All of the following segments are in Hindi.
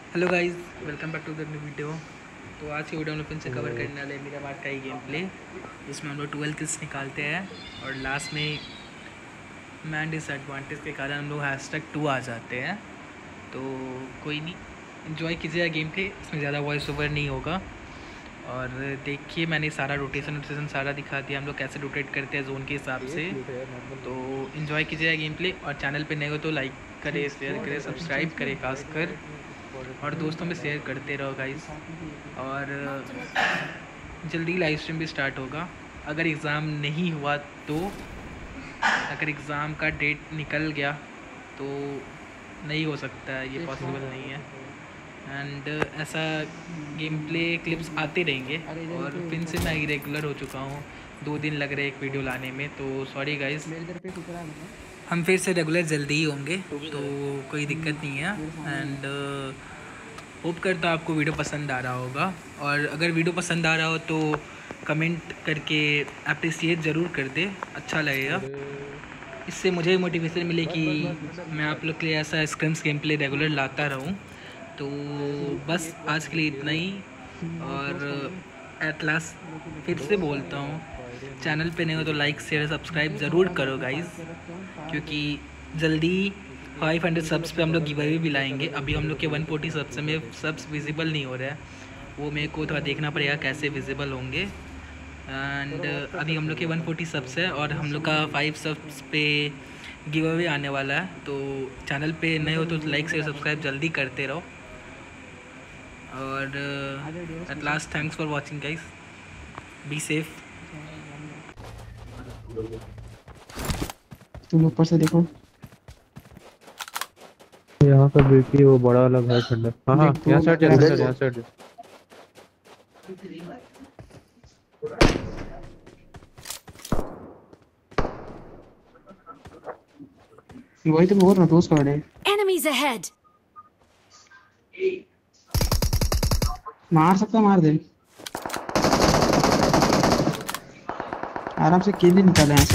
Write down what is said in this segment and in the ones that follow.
Hello guys, welcome back to the new video. तो आज की वीडियो में फिर से कवर करने वाले मेरा बात का ही गेम प्ले, जिसमें हम लोग 12 किल्स निकालते हैं और लास्ट में मैन डिसएडवांटेज के कारण हम लोग #2 आ जाते हैं। तो कोई नहीं, इन्जॉय कीजिएगा गेम प्ले, इसमें ज़्यादा वॉइस ओवर नहीं होगा। और देखिए, मैंने सारा रोटेशन सारा दिखा दिया, हम लोग कैसे रोटेट करते हैं जोन के हिसाब से। तो इन्जॉय कीजिएगा गेम प्ले, और चैनल पे नए हो तो लाइक करें, शेयर करें, सब्सक्राइब करें खासकर, और दोस्तों में शेयर करते रहो गाइस। और जल्दी लाइव स्ट्रीम भी स्टार्ट होगा। अगर एग्ज़ाम नहीं हुआ तो, अगर एग्ज़ाम का डेट निकल गया तो नहीं हो सकता है, ये पॉसिबल नहीं है। एंड ऐसा गेम प्ले क्लिप्स आते रहेंगे, और फिर से मैं इरेगुलर हो चुका हूँ, 2 दिन लग रहे एक वीडियो लाने में, तो सॉरी गाइस। हम फिर से रेगुलर जल्दी ही होंगे, तो कोई दिक्कत नहीं है। एंड होप करता हूँ आपको वीडियो पसंद आ रहा होगा, और अगर वीडियो पसंद आ रहा हो तो कमेंट करके अप्रिसिएट ज़रूर कर दे, अच्छा लगेगा। इससे मुझे मोटिवेशन मिले कि मैं आप लोग के लिए ऐसा स्क्रम्स गेम प्ले रेगुलर लाता रहूँ। तो बस आज के लिए इतना ही। और एट लास्ट फिर से बोलता हूँ, चैनल पे नहीं हो तो लाइक शेयर सब्सक्राइब ज़रूर करो गाइस, क्योंकि जल्दी 500 सब्स पे हम लोग गिव अवे भी लाएंगे। अभी हम लोग के 140 सब्स में सब्स विजिबल नहीं हो रहा है, वो मेरे को थोड़ा देखना पड़ेगा कैसे विजिबल होंगे। एंड अभी हम लोग के 140 सब्स है, और हम लोग का 5 सब्स पे गिव अवे आने वाला है। तो चैनल पे नए हो तो लाइक शेयर सब्सक्राइब जल्दी करते रहो। और at last thanks for watching guys, be safe. तुम ऊपर से देखो, यहाँ पर देखिए वो बड़ा वाला घर खंडर। हाँ हाँ, यहाँ साइड जा, खंडर यहाँ साइड जा। वही तो बोल रहा हूँ, दोस्त खड़े। Enemies ahead! मार सकता, मार दे आराम से, किल ही निकाले यहाँ से।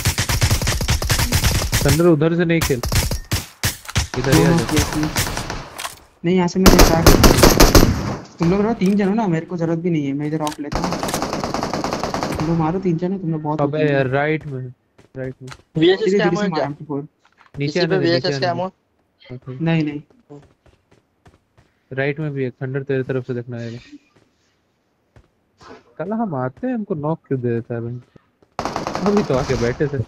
खंडर उधर से नहीं खेल, इधर ही आ जा। नहीं, यहाँ से मैं स्टार्ट। तुम लोग रहो 3 जन हो ना, मेरे को जरूरत भी नहीं है, मैं इधर ऑफ लेता हूँ। तुम लोग मारो 3 जन है, तुम लोग बहुत। अबे यार राइट में वीएचएस का एमो है क्या? नीचे इसी पे आने दे, वीएचएस नीचे का आने एमो। दे। नहीं नहीं, राइट में भी एक खंडर, तेरे तरफ से देखना आएगा। कल हम आते हैं, हमको नॉक क्यों दे देता है भाई? अभी तो आके बैठे थे।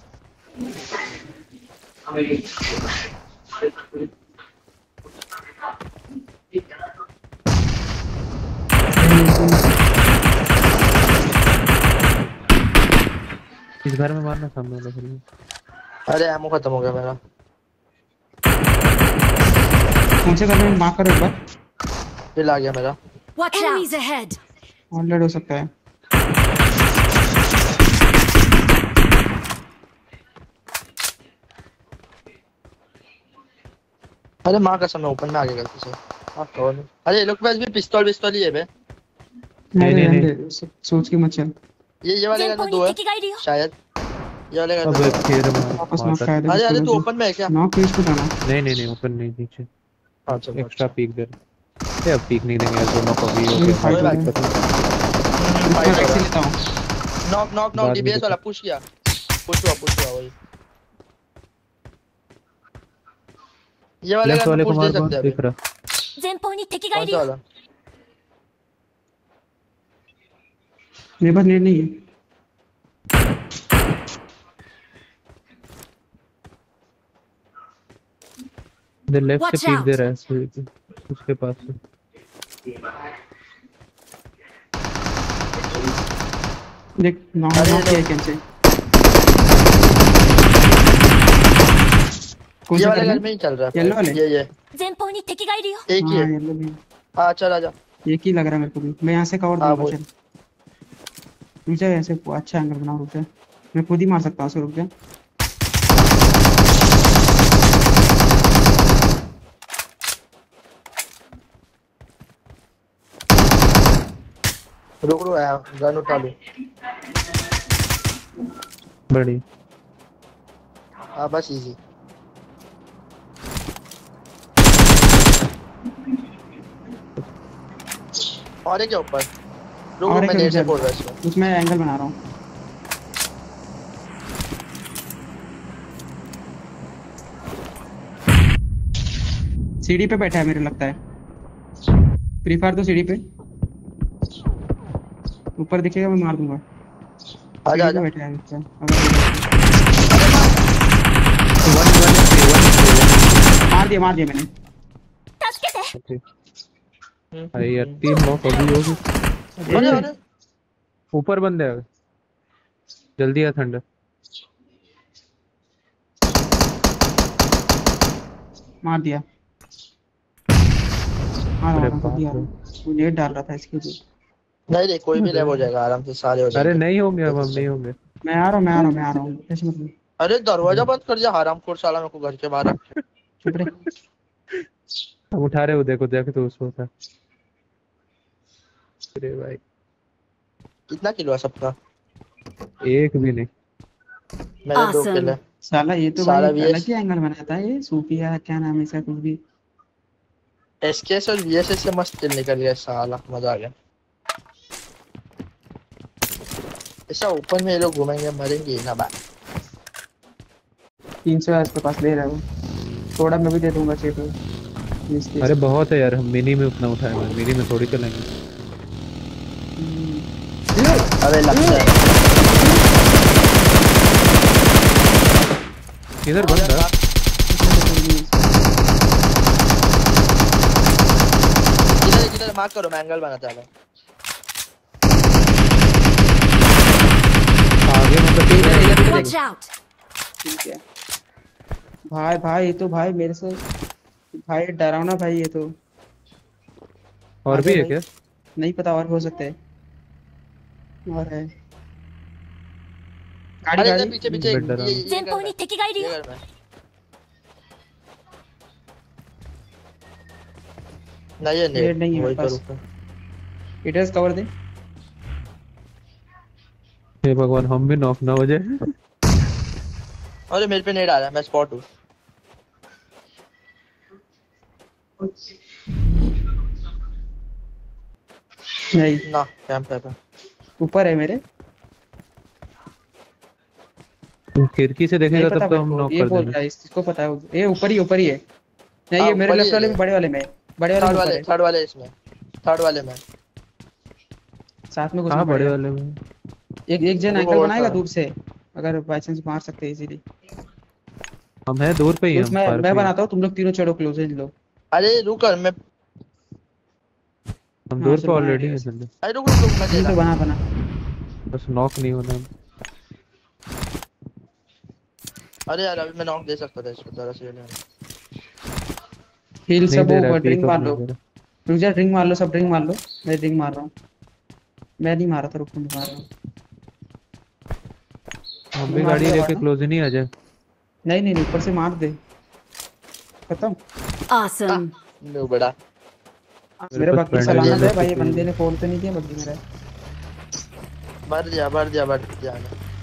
इस घर में मारना सामने वाला घर में। अरे एमो खत्म हो गया मेरा। कौन से घर में मार करो एक बार। किल आ गया मेरा। Watch Enemies ahead! ऑनलाइन हो सकता है। अरे माँ कसम, मैं ओपन में आ गया गलती से। हाँ कौन? अरे ये लोग के पास भी पिस्तौल ही है बे। नहीं, सोच के मत चल। ये वाले का 2 है शायद, ये वाले का। अबे फिर वापस नॉक खाया दे। अरे तू ओपन में है क्या? नॉक किस को जाना? नहीं ओपन नहीं, नीचे अच्छा एक्स्ट्रा पीक दे। ये अब पीक नहीं देंगे, तो नॉक अभी हो गया। फाइट लेता हूं। नॉक डीबीएस वाला पुश किया, पुश हुआ वही। ये वाले का पुश दे सकते हैं दिख रहा। 前方に敵がいるよ。 वाला। मेरे पास नेट नहीं है। इधर लेफ्ट Watch से पीक out. दे रहा है उसके पास से। देख नॉक किया कैसे। कौन ये सा वाले घर घर में ही चल रहा है। येलो वाले? ये 前方に敵がいるよ。 एक ही हाँ है। येलो भी। हाँ चल आजा। एक ही लग रहा है मेरे को भी। मैं यहाँ से कवर हाँ, दूंगा। चल रुक जा, ऐसे अच्छा एंगल बनाओ। रुक जा, मैं खुद ही मार सकता हूँ उसे। रुक जा, रुक गन उठा लूं। बड़ी हाँ बस इजी। और एक के ऊपर रुक और रुक, एक मैं नेट से उधर। फोड़ रहा हूँ इसको। उसमें एंगल बना रहा हूँ। सीढ़ी पे बैठा है मेरे लगता है। फ्री फायर तो सीढ़ी पे, ऊपर दिखेगा मैं मार दूंगा। आजा सीढ़ी पे आजा। बैठा है अच्छा, अगर मार दिया मैंने। 助けて अरे यार 3 नॉक अभी होगी। अरे ए, अरे ऊपर बंदे है, जल्दी आ थंडर। मार दिया। अरे मार बाप दिया। रे। वो नेट डाल रहा था इसके लिए। नहीं नहीं, कोई भी लैब हो जाएगा आराम से, सारे हो अरे जाएंगे। नहीं होंगे, अब हम नहीं होंगे। मैं आ रहा हूँ ऐसे मतलब। अरे दरवाजा बंद कर दिया हरामखोर साला, मेरे को घर के बाहर रख के। चुप रहे। हम उठा रहे हो, देखो देखो तो उसको था। अरे भाई कितना किलो है सबका? एक भी नहीं। मेरे 2 Awesome. किलो है। साला ये तो भाई सारा अलग वीएस ही एंगल बनाता है ये सूफिया, क्या नाम है इसका कुछ भी। एसकेएस और वीएसएस से मस्त किल निकल गया साला, मजा आ गया। ऐसा ओपन में ये लोग घूमेंगे, मरेंगे ना बात। 300 है इसके पास, ले रहा हूँ थोड़ा, मैं भी दे दूंगा चाहिए तो। 20-30। अरे बहुत है यार, हम मिनी में उतना उठाएंगे, मिनी में थोड़ी चलेंगे। अरे लगता है किधर बंदा? किधर किधर मार्क करो, मैं एंगल बनाता है। आगे मतलब Watch out! ठीक है भाई ये तो भाई मेरे से भाई डरावना भाई ये तो। और भी आगे है भाई। क्या? नहीं पता, और हो सकते हैं। और है गाड़ी अरे इधर गाड़ी। पीछे पीछे बेड डरा। 前方に敵がいる ये よ घर में। नहीं ये नेट नहीं है वही मेरे करो। पास। इधर कवर दे। हे भगवान, हम भी नॉक ना हो जाए। अरे मेरे पे नेट आ रहा है, मैं स्पॉट हूँ। नहीं, ना कैंप पे। ऊपर है मेरे। खिड़की से नहीं देखेगा पता तब तो मेरे हम को, नॉक ये कर बोल देंगे। रहा है, इसको पता है। ये ऊपर ही है। नहीं हाँ, ये मेरे ऊपर ही लेफ्ट वाले है। में, बड़े वाले में, बड़े वाले थर्ड में ऊपर वाले, है। थर्ड वाले इसमें, थर्ड वाले में। साथ में घुसना हाँ बड़े पड़ेगा। वाले में। एक जन रुको एंगल और बनाएगा थोड़ा। दूर से, अगर बाई चांस मार सकते हैं इजीली। हम हैं दूर पे ही, हम मैं पार पे मैं ही हैं। बनाता हूँ, तुम लोग तीनों चढ़ो क्लोज इन लो। अरे रुक मैं। हम हाँ दूर चल पे बना ऑलरेडी लिया। हैं संजय। अरे रुक रुक मैं दे नहीं तो रहा। बना। बस नॉक नहीं होना है। अरे यार अभी मैं नॉक दे सकता था इसको, जरा से लेना। हील नहीं सब दे रहा, वो ड्रिंक पिकअप मार नहीं लो। दे रहा। रुक जा, ड्रिंक मार लो, सब ड्रिंक मार लो। मैं ड्रिंक मार रहा हूँ। मैं नहीं मारा था, रुक मैं मार रहा हूँ। हम भी मार गाड़ी दिया लेके वाला। क्लोज ही नहीं आ जाए। नहीं ऊपर से मार दे, खत्म। Awesome. नो बड़ा। मेरा पास बाकी बैंडेज सलाना है, है भाई, ये कुछ भी बंदे ने फोन तो नहीं किया, बग्गी मेरा। भर दिया।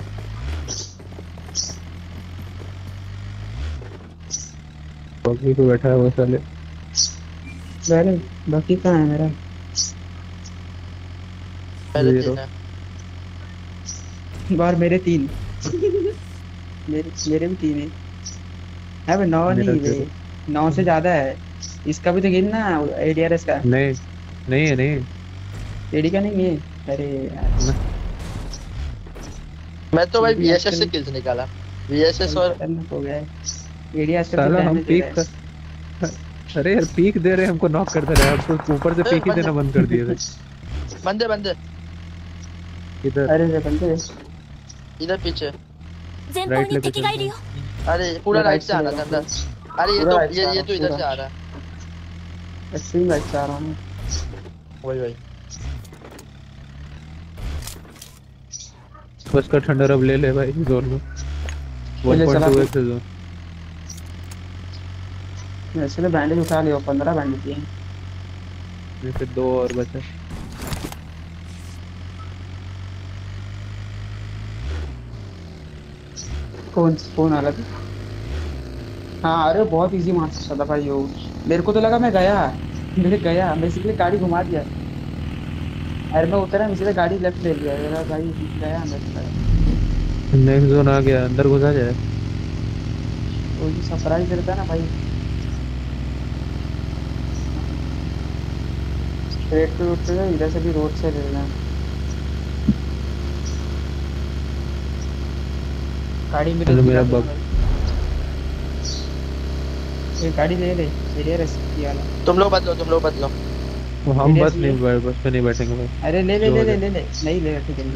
बग्गी पे बैठा है वो साले। अरे बाकी कहाँ है मेरा? पहले Zero. 3 है। बार मेरे 3। मेरे भी 3 है भाई, 9 मेरा नहीं वे, 0. 9 से ज्यादा है। इसका भी तो गिन ना, एडीआरएस का। नहीं नहीं है, नहीं। एडी का नहीं है। अरे यार मैं तो भाई भी वीएसएस से actually- किल्स निकाला। वीएसएस और खतरनाक हो गया है। एडीआरएस का साला हम डैमेज पीक है। कर। अरे यार पीक दे रहे हैं, हमको नॉक कर दे रहे हैं। अब तो ऊपर से पीक ही देना बंद कर दिए थे। बंदे इधर अरे रे बंदे, इधर पीछे। 前方に敵がいるよ अरे पूरा मैं राइट right से आना से था ले रहा अंदर। अरे ये पूरा तो right से आ ये रहा तो हूँ, इधर पूरा। से आ रहा है। एक्सट्रीम राइट से आ रहा हूँ। वही बस का ठंडर अब ले ले भाई जोन में। पहले चला 1.2 तू। X zone. वैसे तो बैंडेज उठा लियो, 15 बैंडेज दिए। में से 2 और बचा। कौन आ रहा था? हाँ अरे बहुत इजी मार सकता था भाई वो। मेरे को तो लगा मैं गया, मैं बेसिकली गाड़ी घुमा दिया। अरे मैं उतरा नीचे से गाड़ी लेफ्ट ले लिया मेरा भाई गया अंदर का। नेक्स्ट जोन आ गया, अंदर घुसा जाए। वो जो सरप्राइज देता है ना भाई। स्ट्रेट पे उठते हैं, इधर से भी रोड से ले लेना। गाड़ी में चलो मेरा बग। ये गाड़ी ले ले एरिया रेस्क्यू वाला। तुम लोग बदलो। वो हम बस पे नहीं बैठेंगे भाई। अरे ले नहीं ले ठीक है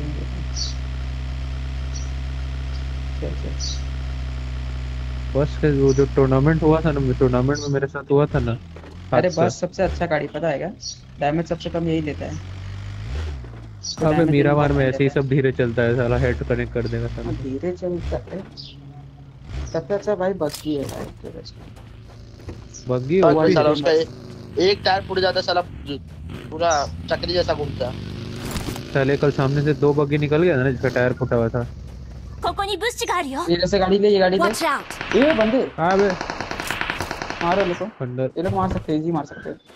चल। बस के वो जो टूर्नामेंट हुआ था ना, टूर्नामेंट में मेरे साथ हुआ था ना। अरे हादसा। बस सबसे अच्छा गाड़ी पता है क्या? डैमेज सबसे कम यही लेता है। अबे मीरामार में ऐसे ही सब धीरे चलता है साला, हेड कनेक्ट कर देगा साला। धीरे चलता है। सबसे अच्छा भाई बस की है भाई। बग्गी और ओपी साला उसका एक टायर फूट जाता साला, पूरा चक्री जैसा घूमता। साले कल सामने से 2 बग्गी निकल गया था ना, जिसका टायर फूटा हुआ था। ここに物資があるよ ये जैसे गाड़ी ले, ये गाड़ी ले। Watch out ये बंदे हाँ बे मारो लोग को। अंदर। ये लोग मार सकते हैं, इजी मार सकते हैं।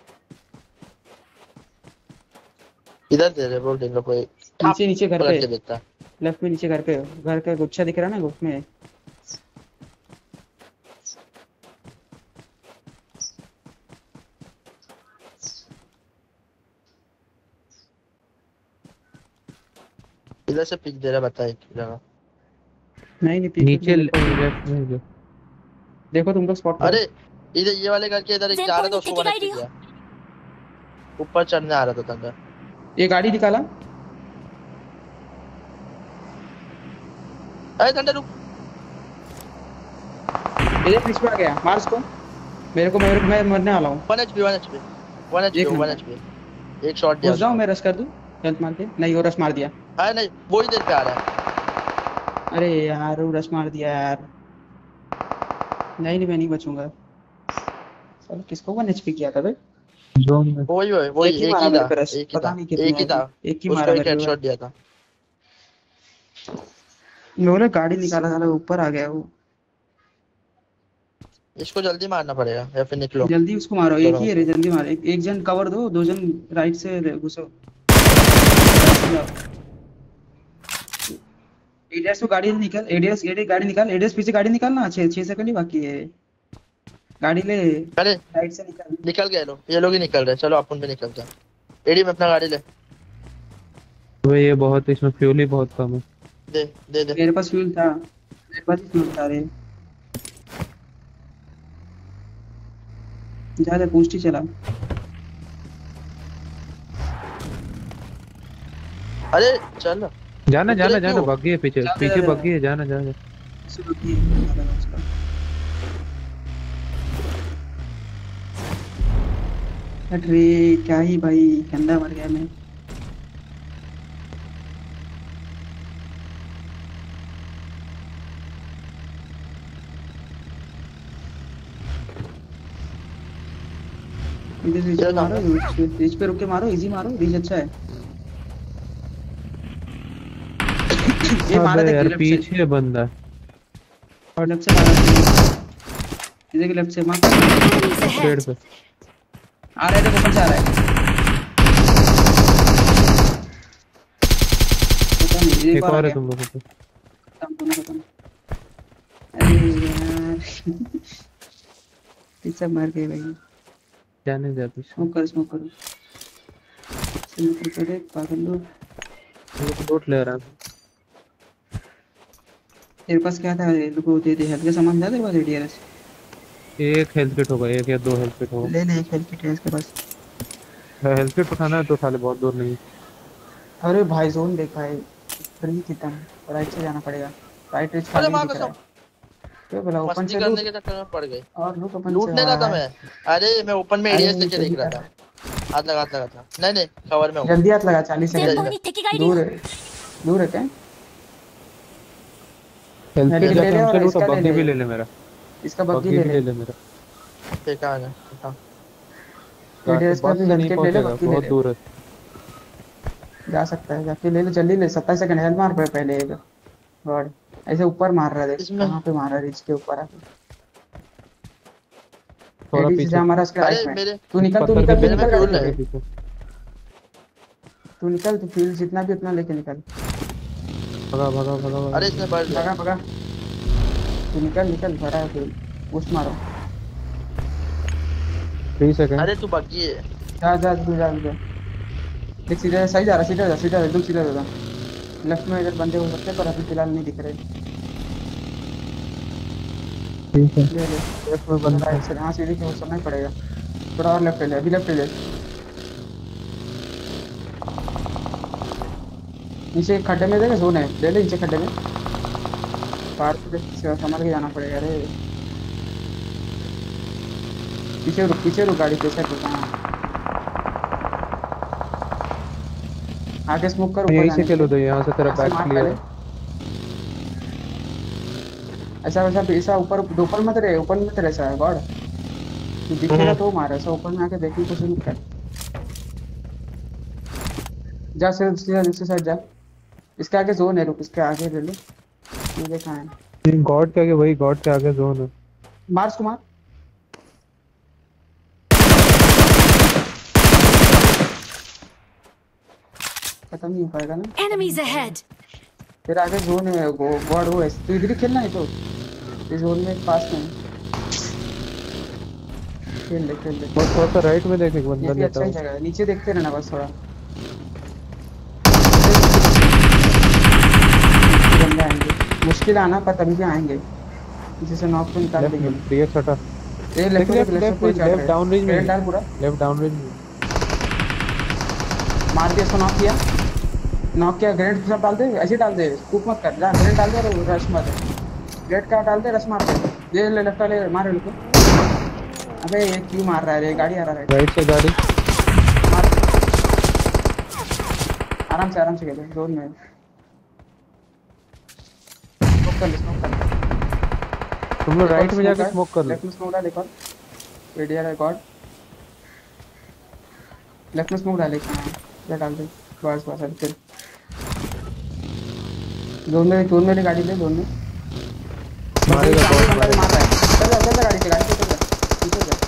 इधर दे रहे बोल इन लोग को नीचे घर पलट के पे देता। लेफ्ट में नीचे घर का गुच्छा दिख रहा है ना गुफ में। इधर से पिक दे रहा, बता एक जगह। नहीं नीचे पीछे लेफ्ट में जो देखो तुम लोग स्पॉट। अरे इधर ये वाले घर के इधर एक जा रहा था, उसको वन एचपी दिया। ऊपर चढ़ने आ रहा था अंदर। ये गाड़ी निकाला। अरे ठंडा रुक। ये पीछे आ गया, मार उसको। मेरे को मैं मरने वाला हूँ। 1 एचपी एक शॉट दिया। घुस जाऊँ मैं, रश कर दूँ हेल्थ मार के? नहीं वो रश मार दिया। अरे नहीं, वो ही देर पे आ रहा है। अरे यार वो रश मार दिया यार। नहीं मैं नहीं बचूंगा। चलो किसको 1 एचपी किया था भाई? जोन में वही एक ही एक मारा ही मेरे था, पे रश, एक ही पता था, नहीं एक ही कितना था। एक ही उसको मारा एक मेरे हेडशॉट पे। दिया था। मैं बोला गाड़ी निकाला था, ऊपर आ गया वो। इसको जल्दी मारना पड़ेगा या फिर निकलो। जल्दी उसको मारो, एक ही है रे, जल्दी मारो। एक जन कवर दो, 2 जन राइट से घुसो। एडीएस को गाड़ी निकाल, एडीएस गाड़ी निकाल, एडीएस पीछे गाड़ी निकालना। 6 सेकंड ही बाकी है। गाड़ी ले अरे राइट से निकाल। निकल गए लोग, ये लोग ही निकल रहे। चलो अपन भी निकलते हैं। एडी में अपना गाड़ी ले। तो ये बहुत, इसमें फ्यूल ही बहुत कम है। दे मेरे पास फ्यूल था, मेरे पास फ्यूल था रे। जा पूछती चला। अरे चल जाना क्यों? बग्गी है पीछे जा, पीछे जा, बग्गी है, जाना। अरे क्या ही भाई, गंदा मर गया मैं। इधर रीच पे मारो, रीच पे रुक के मारो, इजी मारो, रीच अच्छा है। ये मारा अबे था यार लेफ्ट से, पीछे बंदा। और लेफ्ट से मारा था। इधर के लेफ्ट से मार। Enemies पेड़ ahead पे आ रहा है, देखो ऊपर से आ रहा है। पता नहीं, एक और आ और है गया। तुम लोगों पे। खत्म। अरे यार ये सब मर गए भाई। जाने जा पीछे। स्मोक करो। स्मोक करे पागल लोग। लूट ले रहा हूं। तेरे पास क्या था? लोगों दे हेल्थ का सामान था तेरे पास? एडीआरएस एक हेल्थ किट होगा, एक या 2 हेल्थ किट होगा। ले एक हेल्थ किट है इसके पास। हेल्थ किट उठाना है तो उठा ले, बहुत दूर नहीं। अरे भाई जोन देखा है, फ्री कितना राइट से जाना पड़ेगा। राइट रीच अरे खाली मार दिख रहा है। कसम, क्या बोला? ओपन मस्ती से करने लूट के चक्कर में पड़ गई। और लूट ओपन से। लूटने रहा था मैं। अरे मैं ओपन में अरे एडीएस लेके देख रहा था। हाथ लगा था। नहीं कवर में हूं। जल्दी हाथ लगा, 40 前 सेकंड। 方に敵がいるよ दूर है क्या? हेल्थ किट ले ले जाके और हमसे लूट, इसका ले बग्गी ले। भी ले ले मेरा। इसका बग्गी बग्गी भी ले ले ले। ले मेरा। देखा है हां। एडीआरएस का बस भी से हेल्थ नहीं किट ले ले, पहुंचेगा, बग्गी ले बहुत ले। दूर है। जा सकता है, जाके ले ले, जल्दी ले। 27 सेकंड हेल्थ मार पहले एक गॉड। ऐसे ऊपर मार रहा है, देख इसमें- कहां पे मार रहा है, रिच के ऊपर आके। थोड़ा एडी से पीछे। जा मारा उसके अरे राइट में। मेरे तू निकल मेरे में फ्यूल गाड़ी है। से। तू निकल, तू फील्ड जितना भी उतना लेके निकल। भगा भगा भगा भगा। अरे इसने बढ़ लिया। भगा भगा, तू निकल निकल, भरा है फील्ड, बूस्ट मारो। 3 सेकंड। अरे तू बग्गी है। जा जा तू जा जा। देख सीधा सही जा रहा, सीधा जा, सीधा एकदम सीधा जा। लेफ्ट में इधर बंदे हो सकते हैं पर अभी फिलहाल नहीं दिख रहे। ठीक है। ले ले लेफ्ट में बंदा है। राइट से, हाँ सीधी क्लोज करना ही पड़ेगा। थोड़ा और लेफ्ट ले, अभी लेफ्ट ले। नीचे एक खड्डे में देखा जोन है, ले ले नीचे खड्डे में। पार से संभल के जाना पड़ेगा रे। पीछे रुक गाड़ी पीछे रुक। हाँ आगे स्मोक कर, ऊपर यहीं से जाने खेलो के तो लिए। यहाँ से तेरा ऐसे बैक मार क्लियर पहले। है। ऐसा वैसा ऐसा ऊपर ऊपर मत रहे, ऊपर मत रहे ऐसा गॉड। तू दिखेगा तो मार, ऐसा ऊपर में आके देखने को शुरू कर। जा से दूसरी साइड जा। इसके आगे जोन है, रुक इसके आगे ले लो। ये देखा है, गॉड के आगे, वही गॉड के आगे जोन है। मार उसको मार। खत्म नहीं हो पाएगा ना। Enemies ahead! तेरा आगे जोन है, गॉड वो है, तू इधर ही खेलना है तो। इस जोन में पास में खेल ले खेल ले। बस थोड़ा सा राइट में देख, एक बंदा ये भी लेटा अच्छा ही हूँ। जगह है, नीचे देखते रहना बस थोड़ा। बंदे आएंगे, मुश्किल आना पर तभी भी आएंगे। पीछे से नॉक तो निकाल लेफ्ट देंगे। में डीएक्स हटा। ए लेफ्ट लेफ्ट डाउन रेंज में। डाल पूरा लेफ्ट डाउन रेंज में। मार दिया, इसको नॉक किया। नॉक किया, ग्रेनेड सब डाल दे, ऐसे डाल दे, स्कूप मत कर, जा ग्रेनेड डाल दे और रश मत दे। ग्रेनेड का डाल दे, रश मार दे। ये ले लेफ्ट वाले मार इनको। अबे ये क्यों मार रहा है रे, गाड़ी आ रहा है। राइट से गाड़ी। मार आराम से खेलो, जोन में स्मोक कर ले, स्मोक कर ले। तुम लोग राइट में जाके स्मोक कर लो। लेफ्ट में स्मोक डाल एक और। एडीआर रिकॉर्ड लेफ्ट में स्मोक डाल एक। हाँ ये डाल दे, बस बस अब चल। जोन में गाड़ी ले, जोन में मारेगा सामने बहुत बंदा मारेगा। मार रहा है। चल जा गाड़ी से चल जा, पीछे जा।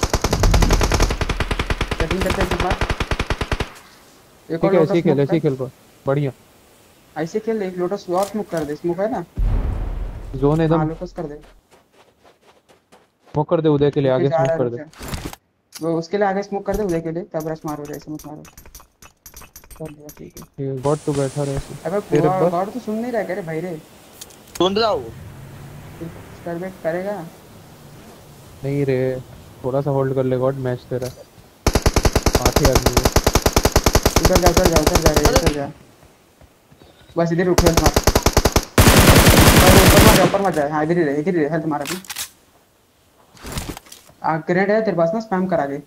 सेटिंग करते हैं बार। एक ठीक और है, लोटस ऐसे स्मोक खेल पा। बढ़िया। ऐसे खेल, एक लोटस और स्मोक कर दे, स्मोक है ना। जोन हाँ एकदम लोटस कर दे। स्मोक कर दे, उदय के लिए आगे जा रहा स्मोक है कर दे। वो उसके लिए आगे स्मोक कर दे, उदय के लिए, तब रश मारो, ऐसे मत मारो। कर दिया, ठीक है। गॉड तो बैठा रहे ऐसे। अबे तेरे बस गॉड तो सुन नहीं रहा क्या रे भाई रे। सुन रहा हूँ। कर बैक करेगा। नहीं रे, थोड़ा सा होल्ड कर ले गॉड, मैच तेरा 8 ही आदमी है। उधर जा। बस इधर उठ, हेल्थ मार। ऊपर मत जा। हाँ इधर ही रहे, हेल्थ मार अभी। ग्रेनेड है तेरे पास ना, स्पैम कर आगे।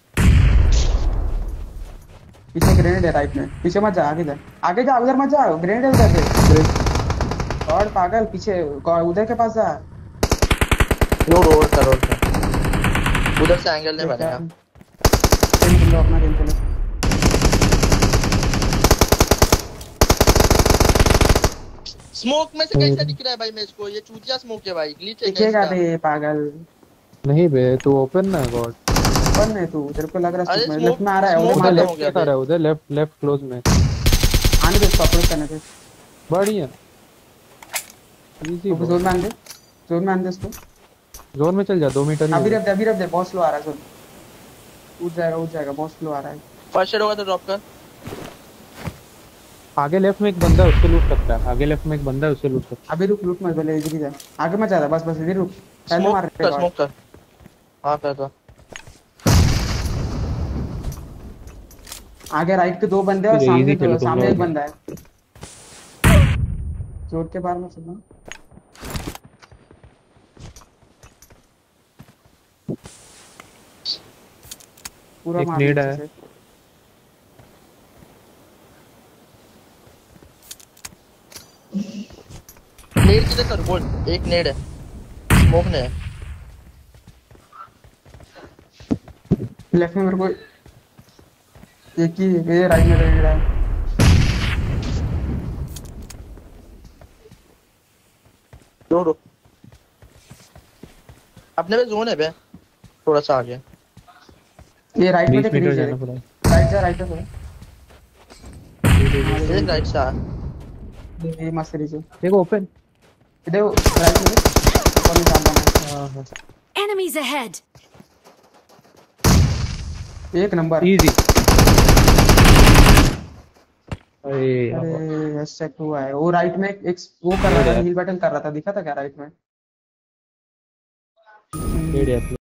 पीछे ग्रेनेड है राइट में, पीछे मत जा, आगे जा, उधर मत जा, ग्रेनेड है उधर पे। और पागल पीछे उधर के पास जा। रोड कर उधर से एंगल नहीं बनेगा। अपना गेम खेलो। स्मोक में से कैसे दिख रहा है भाई मेरे को? ये चूतिया स्मोक है भाई, ग्लिच है क्या दिखेगा इसका? बे पागल। नहीं बे, तू ओपन ना गॉड। कौन है तू? तेरे को लग रहा अरे है लेफ्ट में आ रहा है, स्मोक उधर उधर मार खत्म दे। हो लेफ्ट गया आ रहा है, उधर लेफ्ट क्लोज में। आने दे इसको, अप्रोच करने दे। बढ़िया इजी। जोन में आने दे इसको। जोन में चल जा, 2 मीटर ही अभी होगा। रख दे, बहुत स्लो आ रहा है जोन। उठ जाएगा, बहुत स्लो आ रहा है। फर्स्ट एड होगा तो ड्रॉप कर। आगे लेफ्ट में एक बंदा है, उसको लूट सकता है। आगे लेफ्ट में एक बंदा है, उससे लूट सकता अभी रुक मत, पहले इधर ही जा, आगे मत जा, बस इधर रुक। पहले मार रहे स्मोक कर। हाँ कर दो। आगे राइट के 2 बंदे और ठीक है, easy खेलो तुम सामने लोग। एक बंदा है। जोर के बाहर में चलना। पूरा एक मार नेड नीचे है। से। नेड किधर कर बोल। एक नेड है, स्मोक ने है। लेफ्ट में मेरे को एक ही ये राइट में रेड है। दो अपने पे जोन है बे, थोड़ा सा आगे। ये राइट में 20 देख मीटर नीचे जाना पड़ेगा। राइट जा, राइट जा थोड़ा। ये राइट से आ ये मस्त रीचे देखो ओपन। देखो राइट में ऊपर में डाल देना हाँ हाँ Enemies ahead! एक नंबर इजी। अरे यार, अरे ऐसे हुआ है वो राइट में एक वो कर रहा था यार। हील बैटल कर रहा था दिखा था क्या राइट में डेढ़ यार।